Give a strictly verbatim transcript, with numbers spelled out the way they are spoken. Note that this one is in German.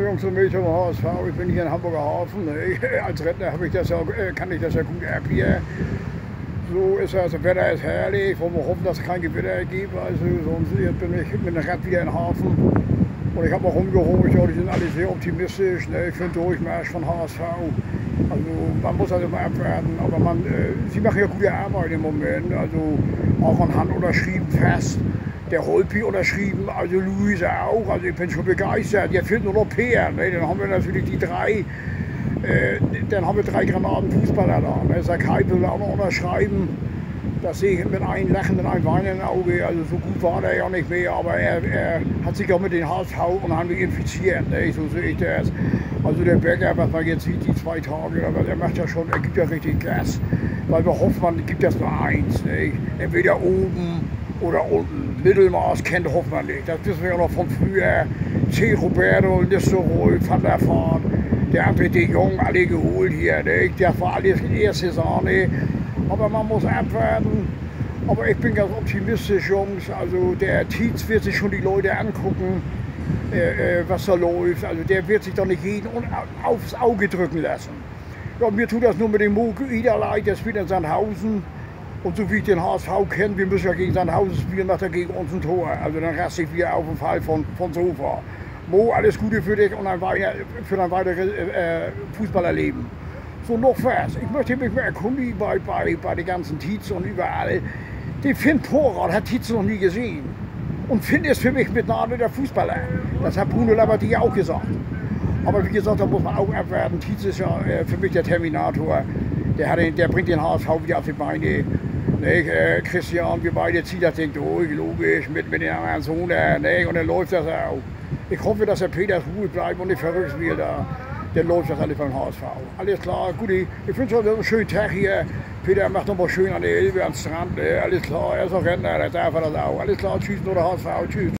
Jungs und Mädchen vom H S V, ich bin hier in Hamburger Hafen. Als Rentner habe ich das ja, kann ich das ja gut ab hier. So ist das, das Wetter ist herrlich, wollen wir hoffen, dass es kein Gewitter gibt. Also sonst jetzt bin ich mit dem Rad wieder in Hafen. Und ich habe auch rumgeholt, ja, die sind alle sehr optimistisch, ne, für den Durchmarsch von H S V. Also man muss also mal abwarten, aber man, äh, sie machen ja gute Arbeit im Moment, also auch anhand unterschrieben fest. Der Holpi unterschrieben, also Luise auch, also ich bin schon begeistert. Jetzt fehlt nur noch Peer, ne? Dann haben wir natürlich die drei, äh, dann haben wir drei Granatenfußballer da. Ne? Sakai will auch noch unterschreiben, das sehe ich mit einem lachenden, einem weinenden Auge, also so gut war der ja nicht mehr, aber er, er hat sich auch mit den H S V unheimlich infiziert, ne? So sehe ich das. Also der Becker, was man jetzt sieht, die zwei Tage, aber der macht ja schon, er gibt ja richtig Gas, weil wir hoffen, man gibt das nur eins, ne? Entweder oben oder unten. Mittelmaß kennt Hoffmann nicht. Das wissen wir ja noch von früher. C. Roberto, Nistelrooy, Van der Vaart, der André de Jong, alle geholt hier. Ne? Das war alles erste Sahne. Aber man muss abwarten. Aber ich bin ganz optimistisch, Jungs. Also der Tietz wird sich schon die Leute angucken, äh, was da läuft. Also der wird sich doch nicht jeden aufs Auge drücken lassen. Ja, mir tut das nur mit dem Moke Ida leid, der spielt in Sandhausen. Und so wie ich den H S V kenne, wir müssen ja gegen Sandhausen spielen, macht er gegen uns ein Tor. Also dann raste ich wieder auf den Fall von, von Sofa. Mo, alles Gute für dich und ein weiter, für dein weiteres äh, Fußballerleben. So, noch was. Ich möchte mich mal erkundigen bei, bei, bei den ganzen Tietz und überall. Den Finn Porat hat Tietz noch nie gesehen. Und Finn ist für mich mit Nadel der Fußballer. Das hat Bruno Labbadia auch gesagt. Aber wie gesagt, da muss man auch abwarten. Tietz ist ja äh, für mich der Terminator. Der, hat den, der bringt den H S V wieder auf die Beine. Ne, äh, Christian, wir beide ziehen das Ding durch, logisch, mit, mit den anderen Sohn, ne, und dann läuft das auch. Ich hoffe, dass der Peter ruhig bleibt und nicht verrückt wird da. Dann läuft das alles beim H S V. Alles klar, gut, ich wünsche euch einen schönen Tag hier. Peter macht noch mal schön an der Elbe, am Strand, ne, alles klar, er ist auch Rentner, da darf er das auch. Alles klar, tschüss, nur der H S V, tschüss.